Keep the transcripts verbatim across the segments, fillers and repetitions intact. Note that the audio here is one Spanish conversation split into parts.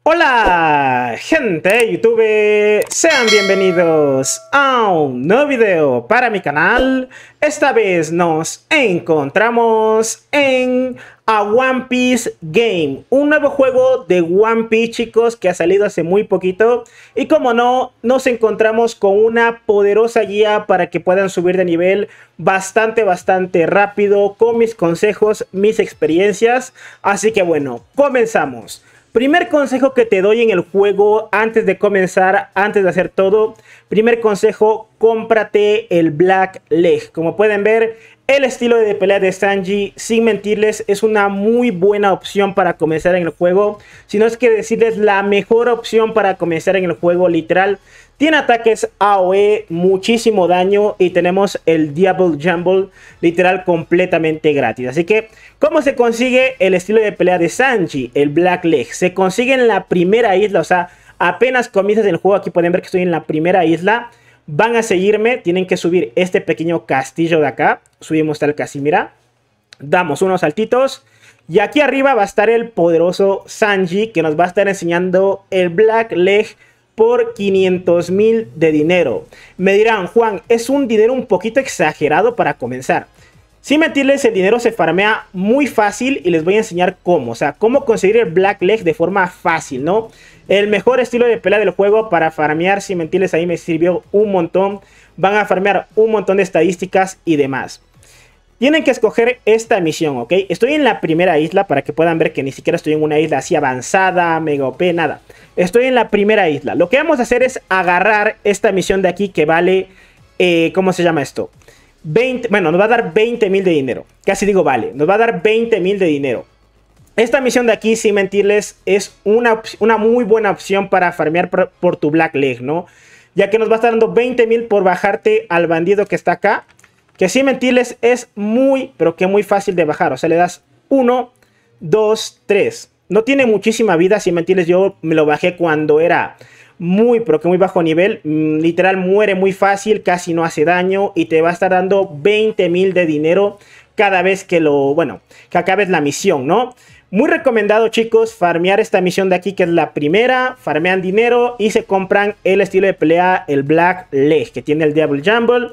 Hola gente de YouTube, sean bienvenidos a un nuevo video para mi canal. Esta vez nos encontramos en a One Piece Game, un nuevo juego de One Piece, chicos, que ha salido hace muy poquito. Y como no, nos encontramos con una poderosa guía para que puedan subir de nivel bastante, bastante rápido, con mis consejos, mis experiencias. Así que bueno, comenzamos. Primer consejo que te doy en el juego antes de comenzar, antes de hacer todo. Primer consejo, cómprate el Black Leg. Como pueden ver, el estilo de pelea de Sanji, sin mentirles, es una muy buena opción para comenzar en el juego. Si no es que decirles la mejor opción para comenzar en el juego, literal. Tiene ataques A O E, muchísimo daño y tenemos el Double Jumble literal completamente gratis. Así que, ¿cómo se consigue el estilo de pelea de Sanji? El Black Leg. Se consigue en la primera isla, o sea, apenas comienzas el juego. Aquí pueden ver que estoy en la primera isla. Van a seguirme, tienen que subir este pequeño castillo de acá. Subimos tal casi, mira. Damos unos saltitos. Y aquí arriba va a estar el poderoso Sanji, que nos va a estar enseñando el Black Leg por quinientos mil de dinero. Me dirán, Juan, es un dinero un poquito exagerado para comenzar. Sin mentirles, el dinero se farmea muy fácil y les voy a enseñar cómo. O sea, cómo conseguir el Black Leg de forma fácil, ¿no? El mejor estilo de pelea del juego para farmear, sin mentirles, ahí me sirvió un montón. Van a farmear un montón de estadísticas y demás. Tienen que escoger esta misión, ¿ok? Estoy en la primera isla para que puedan ver que ni siquiera estoy en una isla así avanzada, mega O P, nada. Estoy en la primera isla. Lo que vamos a hacer es agarrar esta misión de aquí que vale, eh, ¿cómo se llama esto? veinte, bueno, nos va a dar veinte mil de dinero. Casi digo vale, nos va a dar veinte mil de dinero. Esta misión de aquí, sin mentirles, es una, una muy buena opción para farmear por, por tu Black Leg, ¿no? Ya que nos va a estar dando veinte mil por bajarte al bandido que está acá. Que sin mentirles es muy, pero que muy fácil de bajar. O sea, le das uno, dos, tres. No tiene muchísima vida, sin mentirles. Yo me lo bajé cuando era muy, pero que muy bajo nivel. Mm, literal muere muy fácil, casi no hace daño. Y te va a estar dando veinte mil de dinero cada vez que lo, bueno, que acabes la misión, ¿no? Muy recomendado, chicos, farmear esta misión de aquí, que es la primera. Farmean dinero y se compran el estilo de pelea, el Black Leg, que tiene el Double Jumble.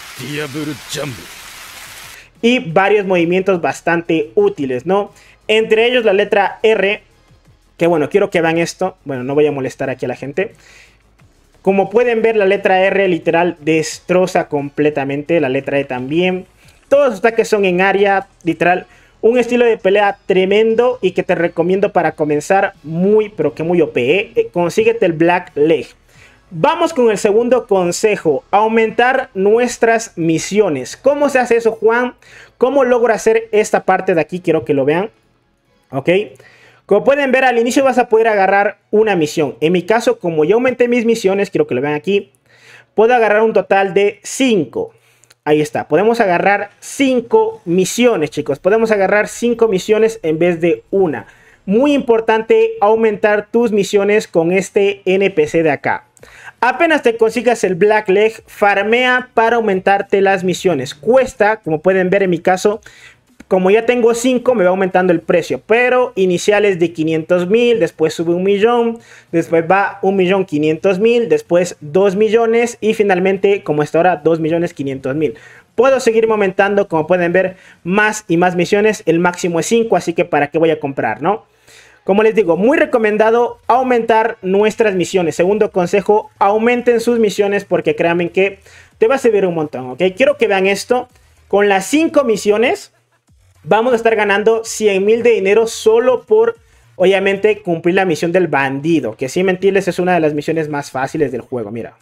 Y varios movimientos bastante útiles, ¿no? Entre ellos la letra R, que bueno, quiero que vean esto. Bueno, no voy a molestar aquí a la gente. Como pueden ver, la letra R literal destroza completamente. La letra E también. Todos los ataques son en área, literal. Un estilo de pelea tremendo y que te recomiendo para comenzar muy, pero que muy O P, ¿eh? Consíguete el Black Leg. Vamos con el segundo consejo, aumentar nuestras misiones. ¿Cómo se hace eso, Juan? ¿Cómo logro hacer esta parte de aquí? Quiero que lo vean. ¿Ok? Como pueden ver, al inicio vas a poder agarrar una misión. En mi caso, como ya aumenté mis misiones, quiero que lo vean aquí, puedo agarrar un total de cinco. Ahí está, podemos agarrar cinco misiones, chicos. Podemos agarrar cinco misiones en vez de una. Muy importante aumentar tus misiones con este N P C de acá. Apenas te consigas el Black Leg, farmea para aumentarte las misiones. Cuesta, como pueden ver en mi caso, como ya tengo cinco, me va aumentando el precio. Pero iniciales de quinientos mil, después sube un millón, después va un millón quinientos mil, después dos millones y finalmente, como está ahora, dos millones quinientos mil. Puedo seguir aumentando, como pueden ver, más y más misiones. El máximo es cinco, así que ¿para qué voy a comprar, no? Como les digo, muy recomendado aumentar nuestras misiones. Segundo consejo, aumenten sus misiones porque créanme que te va a servir un montón, ¿ok? Quiero que vean esto. Con las cinco misiones vamos a estar ganando cien mil de dinero solo por, obviamente, cumplir la misión del bandido. Que sin mentirles es una de las misiones más fáciles del juego, mira.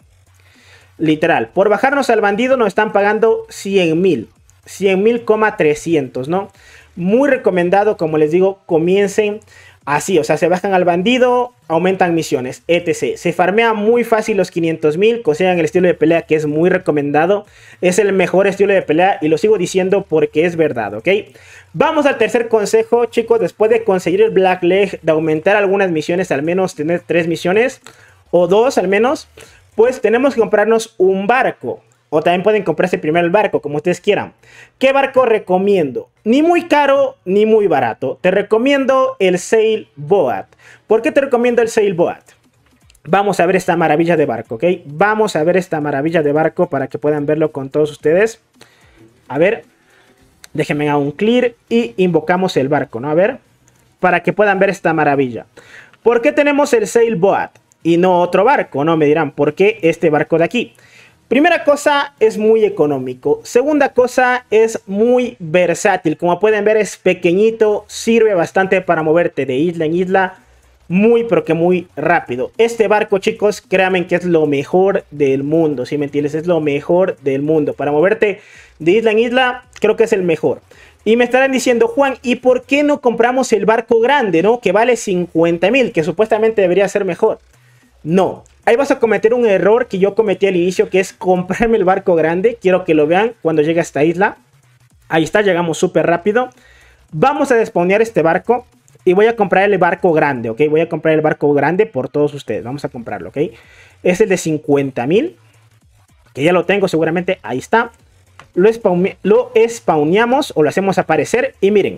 Literal, por bajarnos al bandido nos están pagando cien mil. cien mil, trescientos, ¿no? Muy recomendado, como les digo, comiencen así, o sea, se bajan al bandido, aumentan misiones, etcétera. Se farmea muy fácil los quinientos mil, consigan el estilo de pelea que es muy recomendado. Es el mejor estilo de pelea y lo sigo diciendo porque es verdad, ¿ok? Vamos al tercer consejo, chicos. Después de conseguir el Black Leg, de aumentar algunas misiones, al menos tener tres misiones o dos al menos, pues tenemos que comprarnos un barco. o también pueden comprarse primero el barco, como ustedes quieran. ¿Qué barco recomiendo? Ni muy caro, ni muy barato. Te recomiendo el Sailboat. ¿Por qué te recomiendo el Sailboat? Vamos a ver esta maravilla de barco, ¿ok? Vamos a ver esta maravilla de barco para que puedan verlo con todos ustedes. A ver, déjenme a un clear y invocamos el barco, ¿no? A ver, para que puedan ver esta maravilla. ¿Por qué tenemos el Sailboat y no otro barco? No me dirán, ¿por qué este barco de aquí? Primera cosa, es muy económico. Segunda cosa, es muy versátil. Como pueden ver, es pequeñito, sirve bastante para moverte de isla en isla. Muy, pero que muy rápido. Este barco, chicos, créanme que es lo mejor del mundo. Si me entiendes, es lo mejor del mundo. Para moverte de isla en isla, creo que es el mejor. Y me estarán diciendo, Juan, ¿y por qué no compramos el barco grande, no? Que vale cincuenta mil, que supuestamente debería ser mejor. No, ahí vas a cometer un error que yo cometí al inicio, que es comprarme el barco grande. Quiero que lo vean cuando llegue a esta isla. Ahí está, llegamos súper rápido. Vamos a despawnear este barco. Y voy a comprar el barco grande, ¿ok? Voy a comprar el barco grande por todos ustedes. Vamos a comprarlo, ¿ok? Es el de cincuenta mil. Que ya lo tengo seguramente. Ahí está. Lo, spawn lo spawneamos o lo hacemos aparecer. Y miren.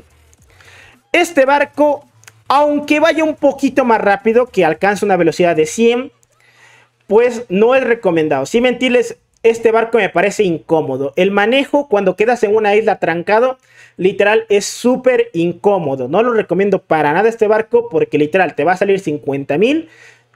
Este barco, aunque vaya un poquito más rápido, que alcance una velocidad de cien, pues no es recomendado. Sin mentirles, este barco me parece incómodo. El manejo cuando quedas en una isla trancado, literal, es súper incómodo. No lo recomiendo para nada este barco porque literal te va a salir cincuenta mil.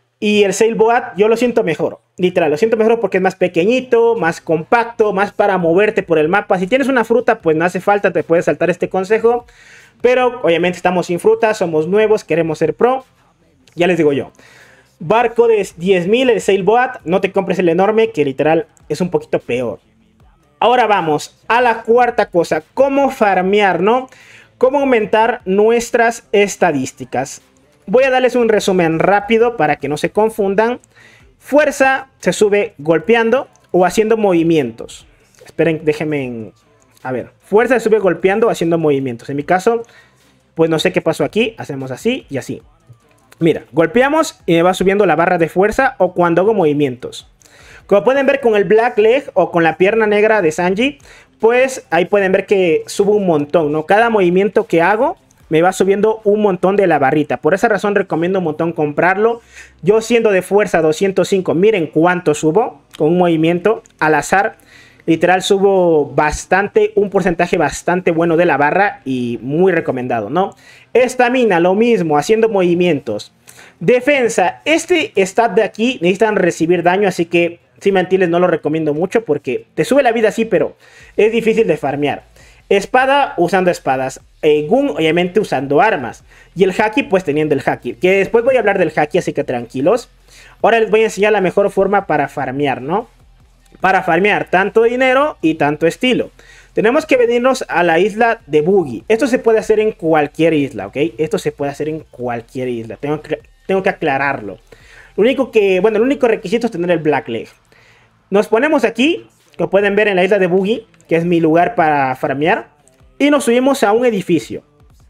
Y el Sailboat yo lo siento mejor. Literal, lo siento mejor porque es más pequeñito, más compacto, más para moverte por el mapa. Si tienes una fruta, pues no hace falta, te puedes saltar este consejo. Pero obviamente estamos sin fruta, somos nuevos, queremos ser pro. Ya les digo yo. Barco de diez mil, el Sailboat. No te compres el enorme, que literal es un poquito peor. Ahora vamos a la cuarta cosa. Cómo farmear, ¿no? Cómo aumentar nuestras estadísticas. Voy a darles un resumen rápido para que no se confundan. Fuerza se sube golpeando o haciendo movimientos. Esperen, déjenme... En... A ver. Fuerza se sube golpeando o haciendo movimientos. En mi caso, pues no sé qué pasó aquí. Hacemos así y así. Mira, golpeamos y me va subiendo la barra de fuerza o cuando hago movimientos. Como pueden ver con el Black Leg o con la pierna negra de Sanji, pues ahí pueden ver que subo un montón, ¿no? Cada movimiento que hago me va subiendo un montón de la barrita. Por esa razón recomiendo un montón comprarlo. Yo siendo de fuerza doscientos cinco, miren cuánto subo con un movimiento al azar. Literal subo bastante, un porcentaje bastante bueno de la barra y muy recomendado, ¿no? Estamina, lo mismo, haciendo movimientos. Defensa, este stat de aquí necesitan recibir daño, así que si me entiendes no lo recomiendo mucho porque te sube la vida sí, pero es difícil de farmear. Espada usando espadas, eh, Gun obviamente usando armas y el Haki pues teniendo el Haki, que después voy a hablar del Haki, así que tranquilos. Ahora les voy a enseñar la mejor forma para farmear, ¿no? Para farmear tanto dinero y tanto estilo. Tenemos que venirnos a la isla de Buggy. Esto se puede hacer en cualquier isla, ¿ok? Esto se puede hacer en cualquier isla. Tengo que, tengo que aclararlo. Lo único que, bueno, el único requisito es tener el Black Leg. Nos ponemos aquí, como pueden ver en la isla de Buggy, que es mi lugar para farmear. Y nos subimos a un edificio.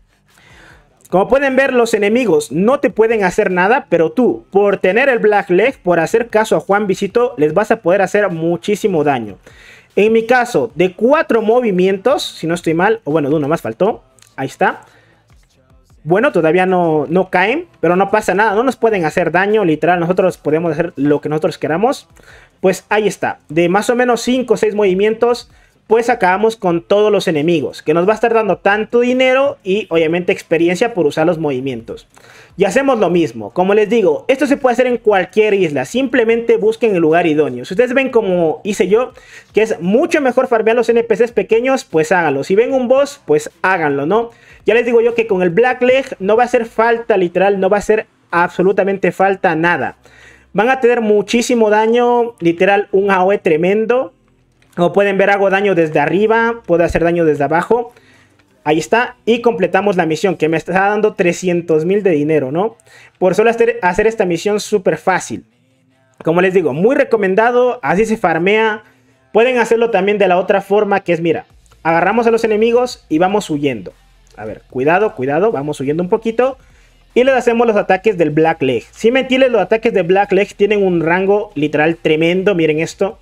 Como pueden ver, los enemigos no te pueden hacer nada, pero tú, por tener el Black Leg, por hacer caso a Juan Visito, les vas a poder hacer muchísimo daño. En mi caso, de cuatro movimientos, si no estoy mal, o bueno, de uno más faltó, ahí está. Bueno, todavía no, no caen, pero no pasa nada, no nos pueden hacer daño, literal, nosotros podemos hacer lo que nosotros queramos. Pues ahí está, de más o menos cinco o seis movimientos, pues acabamos con todos los enemigos, que nos va a estar dando tanto dinero y obviamente experiencia por usar los movimientos. Y hacemos lo mismo, como les digo, esto se puede hacer en cualquier isla, simplemente busquen el lugar idóneo. Si ustedes ven como hice yo, que es mucho mejor farmear los N P Cs pequeños, pues háganlo. Si ven un boss, pues háganlo, ¿no? Ya les digo yo que con el Black Leg no va a hacer falta, literal, no va a hacer absolutamente falta nada. Van a tener muchísimo daño, literal, un A O E tremendo. Como pueden ver, hago daño desde arriba, puedo hacer daño desde abajo. Ahí está, y completamos la misión, que me está dando trescientos mil de dinero, ¿no? Por solo hacer, hacer esta misión súper fácil. Como les digo, muy recomendado, así se farmea. Pueden hacerlo también de la otra forma, que es, mira, agarramos a los enemigos y vamos huyendo. A ver, cuidado, cuidado, vamos huyendo un poquito. Y les hacemos los ataques del Black Leg. Sin mentirles, los ataques de Black Leg tienen un rango literal tremendo, miren esto.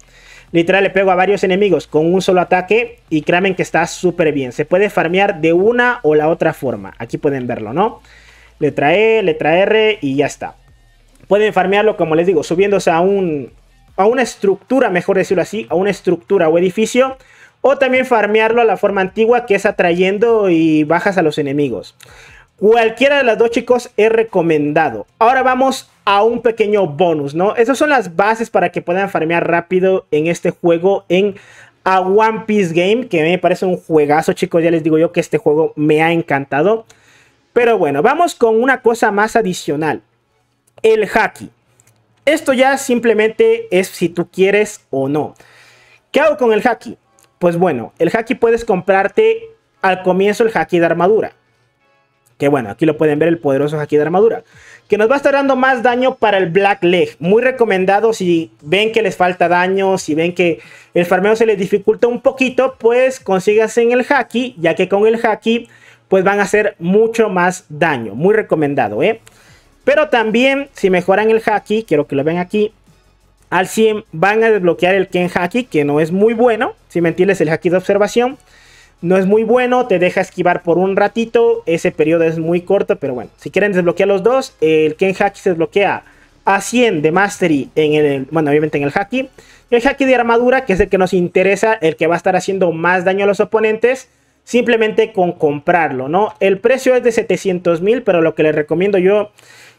Literal le pego a varios enemigos con un solo ataque y créanme que está súper bien. Se puede farmear de una o la otra forma. Aquí pueden verlo, ¿no? Letra E, letra R y ya está. Pueden farmearlo, como les digo, subiéndose a, un, a una estructura, mejor decirlo así, a una estructura o edificio. O también farmearlo a la forma antigua, que es atrayendo y bajas a los enemigos. Cualquiera de las dos, chicos, es recomendado. Ahora vamos a un pequeño bonus, ¿no? Esas son las bases para que puedan farmear rápido en este juego en A One Piece Game, que me parece un juegazo, chicos. Ya les digo yo que este juego me ha encantado. Pero bueno, vamos con una cosa más adicional. El haki. Esto ya simplemente es si tú quieres o no. ¿Qué hago con el haki? Pues bueno, el haki puedes comprarte al comienzo el haki de armadura. Que bueno, aquí lo pueden ver, el poderoso haki de armadura. Que nos va a estar dando más daño para el Black Leg. Muy recomendado si ven que les falta daño, si ven que el farmeo se les dificulta un poquito, pues consíganse en el haki, ya que con el haki pues van a hacer mucho más daño. Muy recomendado, ¿eh? Pero también si mejoran el haki, quiero que lo vean aquí, al cien van a desbloquear el Ken Haki, que no es muy bueno. Si me entiendes, el haki de observación no es muy bueno, te deja esquivar por un ratito. Ese periodo es muy corto, pero bueno, si quieren desbloquear los dos, el Ken Haki se desbloquea a cien de Mastery, en el, bueno, obviamente en el haki. Y el haki de armadura, que es el que nos interesa, el que va a estar haciendo más daño a los oponentes, simplemente con comprarlo, ¿no? El precio es de setecientos mil, pero lo que les recomiendo yo,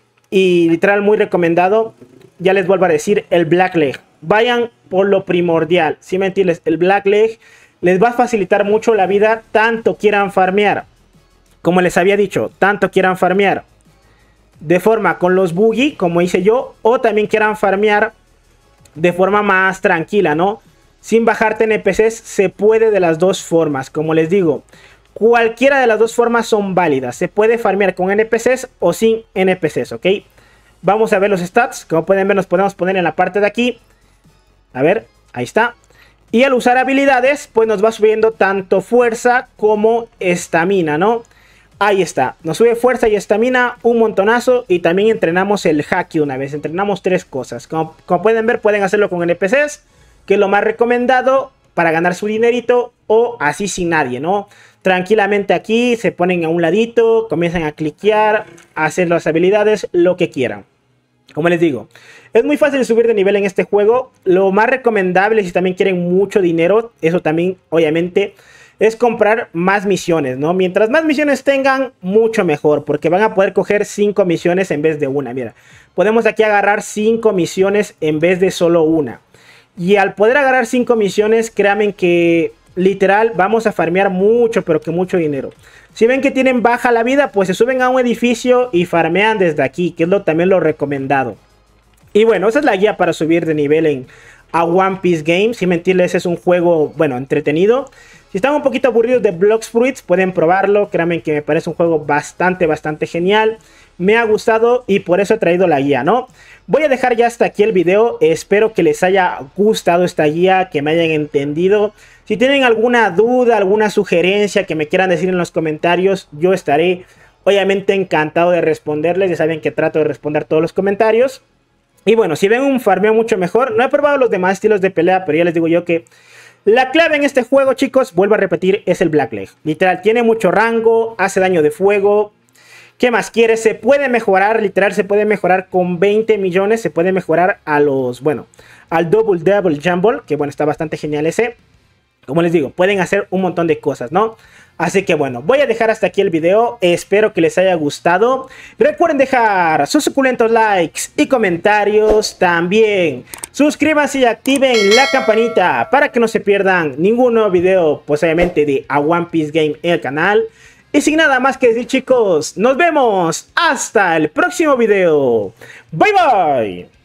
y literal muy recomendado, ya les vuelvo a decir, el Black Leg. Vayan por lo primordial, si me entiendes, el Black Leg les va a facilitar mucho la vida, tanto quieran farmear, como les había dicho, tanto quieran farmear de forma con los boogie, como hice yo, o también quieran farmear de forma más tranquila, ¿no? Sin bajarte N P Cs, se puede de las dos formas, como les digo. Cualquiera de las dos formas son válidas. Se puede farmear con N P Cs o sin N P Cs, ¿ok? Vamos a ver los stats. Como pueden ver, nos podemos poner en la parte de aquí. A ver, ahí está. Y al usar habilidades, pues nos va subiendo tanto fuerza como estamina, ¿no? Ahí está. Nos sube fuerza y estamina un montonazo. Y también entrenamos el haki una vez. Entrenamos tres cosas. Como, como pueden ver, pueden hacerlo con N P Cs, que es lo más recomendado para ganar su dinerito, o así sin nadie, ¿no? Tranquilamente aquí se ponen a un ladito, comienzan a cliquear, a hacer las habilidades, lo que quieran. Como les digo, es muy fácil subir de nivel en este juego. Lo más recomendable, si también quieren mucho dinero, eso también obviamente es comprar más misiones, ¿no? Mientras más misiones tengan, mucho mejor, porque van a poder coger cinco misiones en vez de una. Mira, podemos aquí agarrar cinco misiones en vez de solo una. Y al poder agarrar cinco misiones, créanme que literal vamos a farmear mucho, pero que mucho dinero. Si ven que tienen baja la vida, pues se suben a un edificio y farmean desde aquí, que es lo, también lo recomendado. Y bueno, esa es la guía para subir de nivel en A One Piece Game. Sin mentirles, es un juego, bueno, entretenido. Si están un poquito aburridos de Blox Fruits, pueden probarlo. Créanme que me parece un juego bastante, bastante genial. Me ha gustado y por eso he traído la guía, ¿no? Voy a dejar ya hasta aquí el video. Espero que les haya gustado esta guía, que me hayan entendido. Si tienen alguna duda, alguna sugerencia que me quieran decir en los comentarios, yo estaré obviamente encantado de responderles. Ya saben que trato de responder todos los comentarios. Y bueno, si ven un farmeo mucho mejor, no he probado los demás estilos de pelea, pero ya les digo yo que la clave en este juego, chicos, vuelvo a repetir, es el Black Leg. Literal, tiene mucho rango, hace daño de fuego. ¿Qué más quiere? Se puede mejorar, literal, se puede mejorar con veinte millones. Se puede mejorar a los, bueno, al Double Double Jumble, que bueno, está bastante genial ese. Como les digo, pueden hacer un montón de cosas, ¿no? Así que bueno, voy a dejar hasta aquí el video. Espero que les haya gustado. Recuerden dejar sus suculentos likes y comentarios. También suscríbanse y activen la campanita para que no se pierdan ningún nuevo video, pues obviamente de A One Piece Game en el canal. Y sin nada más que decir, chicos, nos vemos hasta el próximo video. Bye bye.